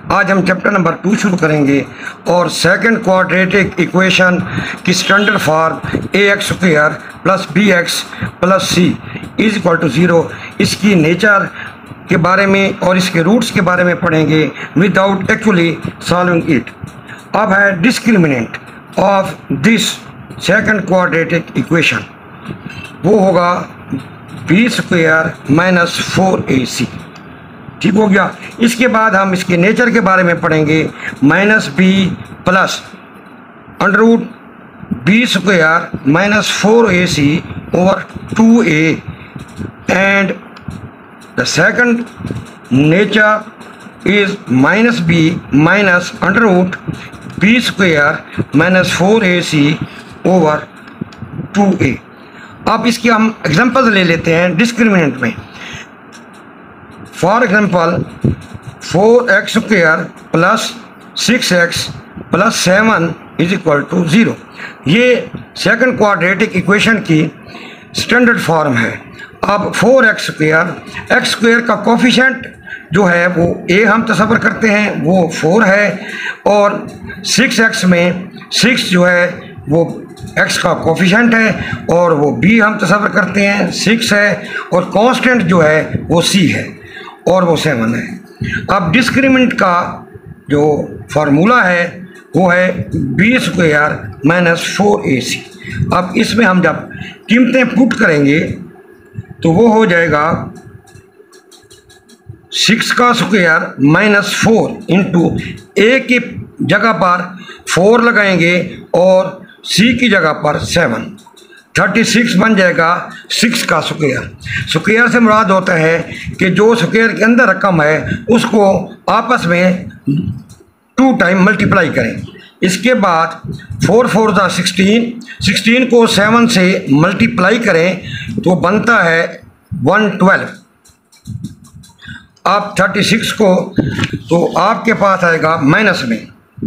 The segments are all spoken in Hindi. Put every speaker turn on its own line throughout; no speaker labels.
आज हम चैप्टर नंबर 2 शुरू करेंगे और सेकंड क्वाड्रेटिक इक्वेशन की standard form ax² plus bx plus c is equal to 0 इसकी नेचर के बारे में और इसके रूट्स के बारे में पढ़ेंगे विदाउट एक्चुअली सॉल्विंग इट। अब है discriminant of this second quadratic equation, वो होगा b² माइनस 4ac। ठीक हो गया। इसके बाद हम इसके नेचर के बारे में पढ़ेंगे minus b plus under b² minus 4ac over 2a and the second nature is minus b minus under b² minus 4ac over 2a। अब इसके हम एग्जांपल्स ले लेते हैं डिस्क्रिमिनेंट में। For example 4x² plus 6x plus 7 is equal to 0। ये सेकंड क्वाड्रेटिक इक्वेशन की स्टैंडर्ड फॉर्म है। अब 4x² का कोफिशिएंट जो है वो a हम तस्वर करते हैं वो 4 है, और 6x में 6 जो है वो x का कोफिशिएंट है और वो b हम तस्वर करते हैं 6 है, और कांस्टेंट जो है वो c है और वो 7 है। अब डिस्क्रिमिनेंट का जो फार्मूला है वो है b² माइनस 4ac। अब इसमें हम जब कीमतें पुट करेंगे तो वो हो जाएगा 6 का स्क्वायर माइनस 4 इंटू a की जगह पर 4 लगाएंगे और c की जगह पर 7, 36 बन जाएगा 6 का स्क्वायर। स्क्वायर से मुराद होता है कि जो स्क्वायर के अंदर रकम है उसको आपस में 2 टाइम मल्टीप्लाई करें। इसके बाद 4 4 दा 16 को 7 से मल्टीप्लाई करें तो बनता है 112। आप 36 को तो आपके पास आएगा माइनस में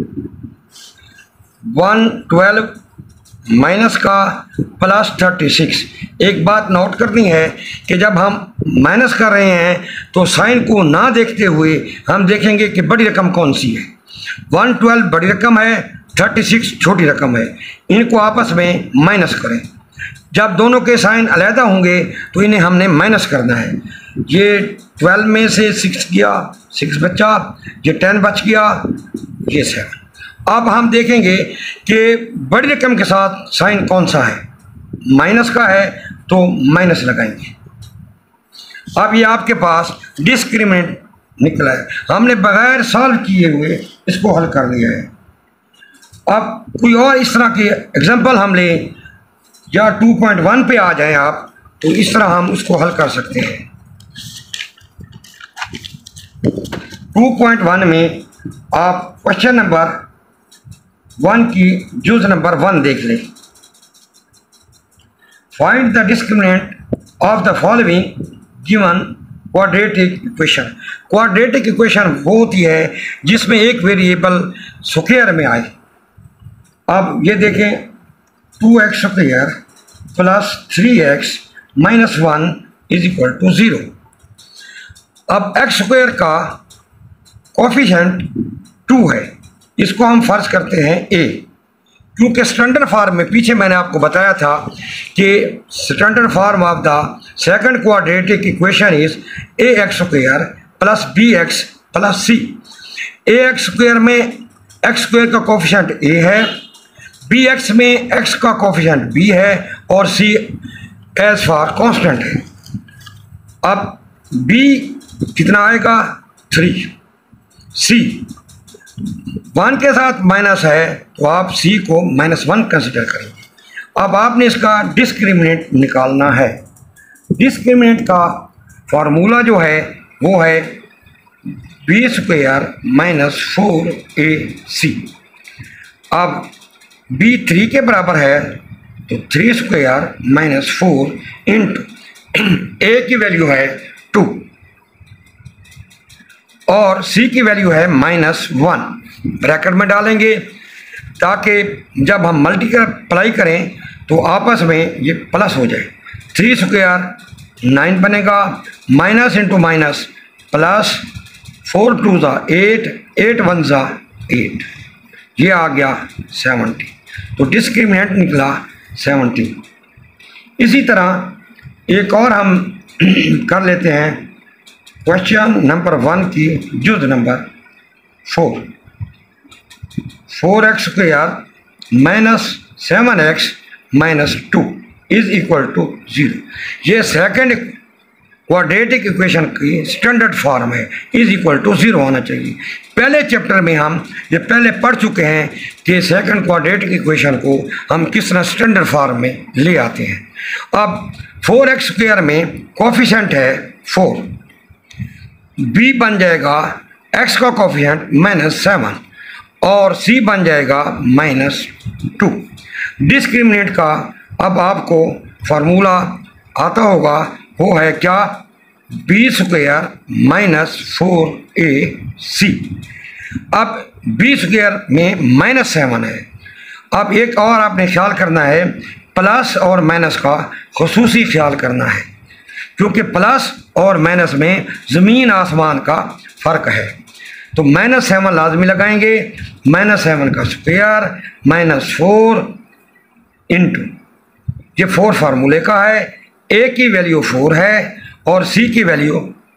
112 माइनस का प्लस 36। एक बात नोट करनी है कि जब हम माइनस कर रहे हैं तो साइन को ना देखते हुए हम देखेंगे कि बड़ी रकम कौन सी है। 112 बड़ी रकम है, 36 छोटी रकम है। इनको आपस में माइनस करें। जब दोनों के साइन अलहदा होंगे तो इन्हें हमने माइनस करना है। ये 12 में से 6 गया, 6 बचा, ये 10 बच गया, ये 7। अब हम देखेंगे कि बड़ी रकम के साथ साइन कौन सा है। माइनस का है तो माइनस लगाएंगे। अब ये आपके पास डिस्क्रिमिनेंट निकला है। हमने बगैर सॉल्व किए हुए इसको हल कर लिया है। अब कोई और इस तरह के एग्जांपल हम लें या 2.1 पे आ जाएं आप, तो इस तरह हम उसको हल कर सकते हैं। 2.1 में आप क्वेश्चन नंबर 1 की जूज नंबर 1 देख लें। Find the discriminant of the following given quadratic equation. Quadratic equation वो होती है जिसमें एक वेरिएबल स्क्वायर में आए। अब ये देखें 2x² plus 3x minus 1 is equal to 0। अब x² का कोफिशिएंट 2 है, इसको हम फर्ज करते हैं a, क्योंकि स्टैंडर्ड फॉर्म में पीछे मैंने आपको बताया था कि standard form of the second quadratic equation is ax² plus bx plus c। ax² में x² का कोफिशिएंट a है, bx में x का कोफिशिएंट b है और c एज फॉर कांस्टेंट है। अब b कितना आएगा 3, c 1 के साथ माइनस है तो आप c को -1 कंसिडर करेंगे। अब आपने इसका डिस्क्रिमिनेंट निकालना है। डिस्क्रिमिनेंट का फार्मूला जो है वो है b² माइनस 4ac। अब b 3 के बराबर है तो 3² माइनस 4 इंटू a की वैल्यू है 2 और c की वैल्यू है -1। ब्रैकेट में डालेंगे ताकि जब हम मल्टीप्लाई करें तो आपस में ये प्लस हो जाए। 3² 9 बनेगा, माइनस इंटू माइनस प्लस 4 2 ज़ा 8, 8 1 ज़ा 8, ये आ गया 70। तो डिस्क्रिमिनेंट निकला 70। इसी तरह एक और हम कर लेते हैं क्वेश्चन नंबर 1 की जुज़ number 4। 4x square minus 7x minus 2 is equal to 0। ये सेकंड क्वाड्रेटिक इक्वेशन की स्टैंडर्ड फॉर्म है, इज इक्वल टू 0 होना चाहिए। पहले चैप्टर में हम ये पहले पढ़ चुके हैं कि सेकंड क्वाड्रेटिक इक्वेशन को हम किस तरह स्टैंडर्ड फॉर्म में ले आते हैं। अब 4x स्क्वायर में कोफिशिएंट है 4, b बन जाएगा x का कोफिशिएंट माइनस 7 और c बन जाएगा माइनस 2। डिस्क्रिमिनेंट का अब आपको फार्मूला आता होगा, वो है क्या, b स्क्वायर माइनस 4ac। अब b स्क्वायर में माइनस 7 है। अब एक और आपने ख्याल करना है, प्लस और माइनस का खुसूसी ख्याल करना है, क्योंकि प्लस और माइनस में ज़मीन आसमान का फ़र्क है। तो माइनस 7 लाजमी लगाएंगे, माइनस 7 का स्क्वायर माइनस 4 इंटू, ये 4 फार्मूले का है, a की वैल्यू 4 है और c की वैल्यू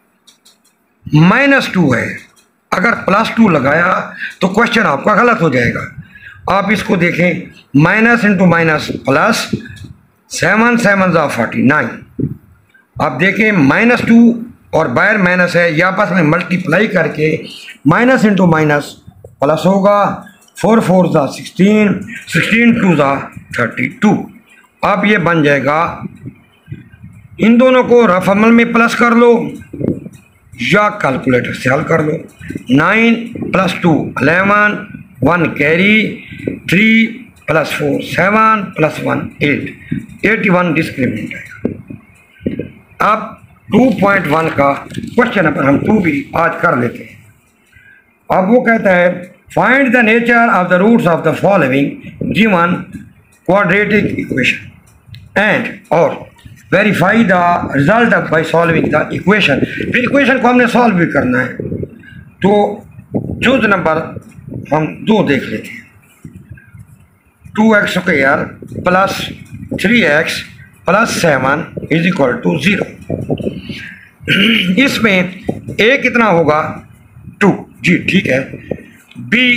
माइनस 2 है। अगर प्लस 2 लगाया तो क्वेश्चन आपका गलत हो जाएगा। आप इसको देखें, माइनस इंटू माइनस प्लस, 7 7 ज़ा 49। आप देखें माइनस 2 और बाहर माइनस है, या आपस में मल्टीप्लाई करके माइनस इंटू माइनस प्लस होगा, 4 4 ज़ा 16, 16 2 ज़ा 32। अब ये बन जाएगा, इन दोनों को रफ अमल में प्लस कर लो या कैलकुलेटर से हल कर लो। 9 plus 2 11, 1 carry, 3 plus 4 7 plus 1 8, 81 discriminant है। अब 2.1 का क्वेश्चन नंबर हम 2 भी आज कर लेते हैं। अब वो कहता है, find the nature of the roots of the following given quadratic equation and और verify the result by solving the equation. फिर इक्वेशन को हमने सॉल्व भी करना है। तो जुज़ नंबर हम 2 देख लेते हैं। 2x square plus 3x plus 7 is equal to 0। इसमें a कितना होगा, 2, जी ठीक है, b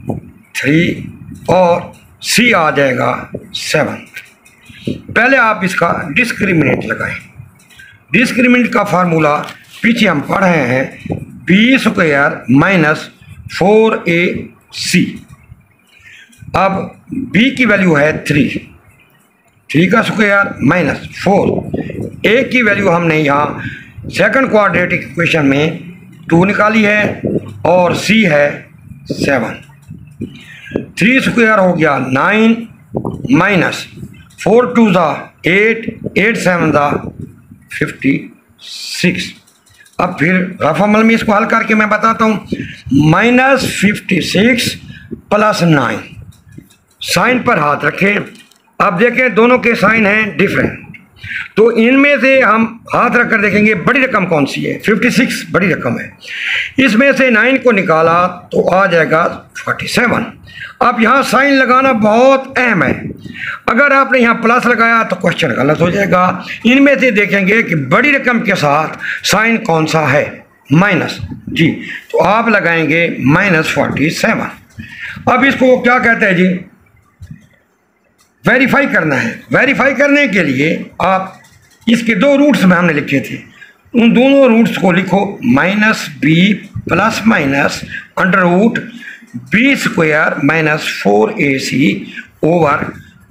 3 और c आ जाएगा 7। पहले आप इसका डिस्क्रिमिनेंट लगाएं। डिस्क्रिमिनेंट का फार्मूला पीछे हम पढ़ रहे हैं, b स्क्वायर माइनस 4ac। अब b की वैल्यू है 3 का स्क्वायर माइनस 4, a की वैल्यू हमने यहाँ सेकंड क्वाड्रेटिक इक्वेशन में 2 निकाली है और c है 7। 3 स्क्वायर हो गया 9 माइनस 4 2 ज़ा 8, 8 7 ज़ा 56। अब फिर रफ अमल में इसको हल करके मैं बताता हूँ, माइनस 56 प्लस 9, साइन पर हाथ रखें। अब देखें दोनों के साइन हैं डिफरेंट, तो इनमें से हम हाथ रखकर देखेंगे बड़ी रकम कौन सी है, 56 बड़ी रकम है। इसमें से 9 को निकाला तो आ जाएगा 47। अब यहाँ साइन लगाना बहुत अहम है। अगर आपने यहाँ प्लस लगाया तो क्वेश्चन गलत हो जाएगा। इनमें से देखेंगे कि बड़ी रकम के साथ साइन कौन सा है, माइनस, जी, तो आप लगाएंगे माइनस 47। अब इसको क्या कहते हैं जी, वेरीफाई करना है। वेरीफाई करने के लिए आप इसके 2 रूट्स में हमने लिखे थे, उन दोनों रूट्स को लिखो, minus B plus minus under root B square minus 4ac over,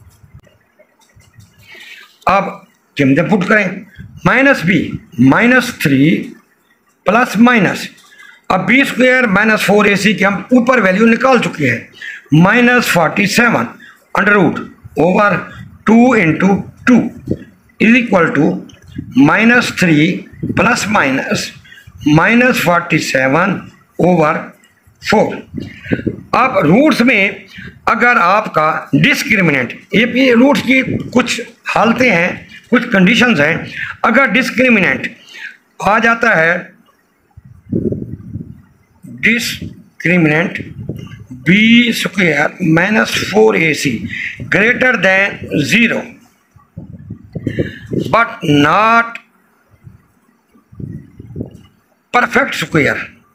अब कीमतें पुट करें, minus B minus 3 plus minus, अब बी स्क्वायर माइनस 4ac की हम ऊपर वैल्यू निकाल चुके हैं, minus 47 under root over 2 into 2 is equal to minus 3 plus minus minus 47 over 4। अब रूट्स में अगर आपका डिस्क्रिमिनेंट, ये रूट्स की कुछ हालतें हैं, कुछ कंडीशंस हैं, अगर डिस्क्रिमिनेंट आ जाता है discriminant B square minus 4ac greater than 0 but not perfect square.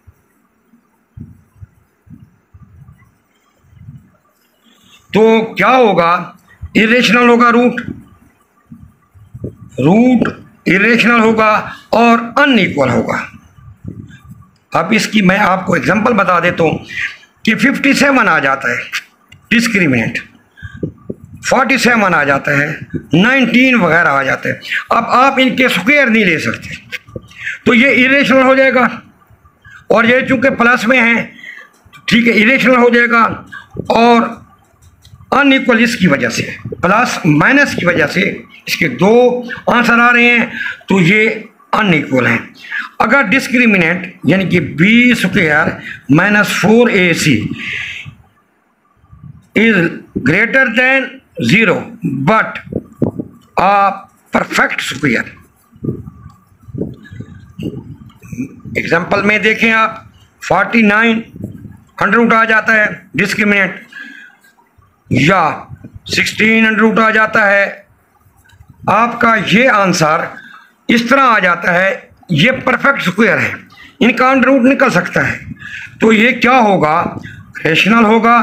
तो क्या होगा, इरेशनल होगा, रूट इरेशनल होगा और अनइक्वल होगा। अब इसकी मैं आपको एग्जांपल बता देता हूँ कि 57 आ जाता है डिस्क्रिमिनेंट, 47 आ जाता है, 19 वगैरह आ जाते हैं। अब आप इनके स्क्वायर नहीं ले सकते, तो ये इरेशनल हो जाएगा, और ये चूंकि प्लस में है, ठीक है, इरेशनल हो जाएगा। और अनइक्वल इसकी वजह से, प्लस माइनस की वजह से इसके दो आंसर आ रहे हैं, तो ये अनइक्वल हैं। अगर डिस्क्रिमिनेंट यानी कि B square minus 4ac is greater than 0 but a perfect square. Example में देखें आप, 49 अंडर रूट आ जाता है डिस्क्रिमिनेंट, या 16 अंडर रूट आ जाता है। आपका ये आंसर इस तरह आ जाता है, ये परफेक्ट स्क्वायर है, इनका अंडर रूट निकल सकता है। तो ये क्या होगा, रेशनल होगा।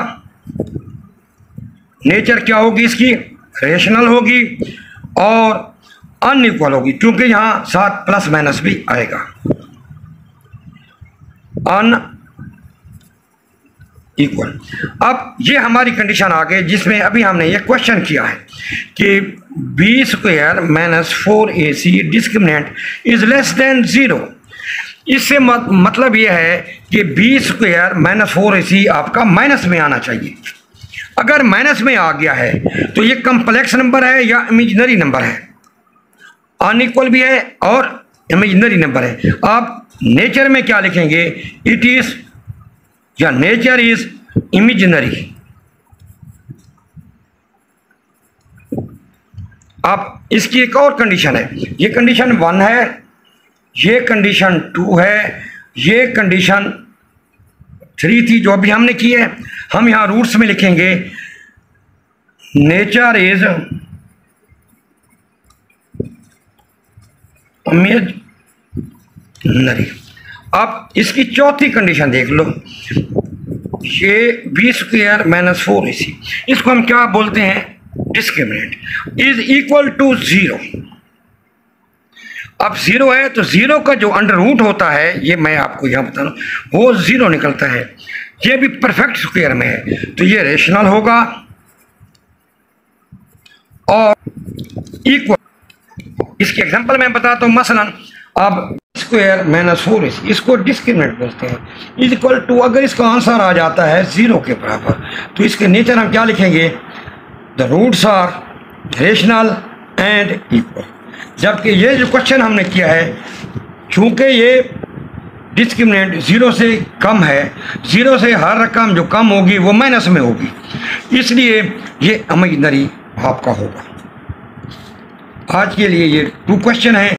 नेचर क्या होगी इसकी, रेशनल होगी और अनइक्वल होगी, क्योंकि यहाँ साथ प्लस माइनस भी आएगा। इक्वल। अब ये हमारी कंडीशन आ गई जिसमें अभी हमने ये क्वेश्चन किया है कि B square minus 4ac discriminant is less than 0। इससे मतलब ये है कि बी स्क्वायर माइनस 4ac आपका माइनस में आना चाहिए। अगर माइनस में आ गया है तो ये कम्प्लेक्स नंबर है या इमेजिनरी नंबर है, अनइक्वल भी है और इमेजिनरी नंबर है। आप नेचर में क्या लिखेंगे, इट इज या नेचर इज इमेजिनरी। अब इसकी एक और कंडीशन है, ये कंडीशन 1 है, ये कंडीशन 2 है, ये कंडीशन 3 थी जो अभी हमने की है। हम यहां रूट्स में लिखेंगे नेचर इज इमेजिनरी। अब इसकी चौथी कंडीशन देख लो, ये बी स्क्वायर माइनस 4ac, इसको हम क्या बोलते हैं, डिस्क्रिमिनेंट इज इक्वल टू 0। अब 0 है तो 0 का जो अंडर रूट होता है, ये मैं आपको यहाँ बता रहा हूँ, वो 0 निकलता है। ये भी परफेक्ट स्क्वायर में है तो ये रेशनल होगा और इक्वल। इसके एग्जांपल मैं बताता हूँ, मसलन अब स्क्वायर माइनस 4ac, इसको डिस्क्रिमिनेंट बोलते हैं, इज इक्वल टू, अगर इसका आंसर आ जाता है 0 के बराबर तो इसके नेचर हम क्या लिखेंगे, the roots are rational and equal. जबकि ये जो क्वेश्चन हमने किया है, चूंकि ये डिस्क्रिमिनेंट 0 से कम है, 0 से हर रकम जो कम होगी वो माइनस में होगी, इसलिए ये इमेजिनरी आपका होगा। आज के लिए ये 2 क्वेश्चन हैं।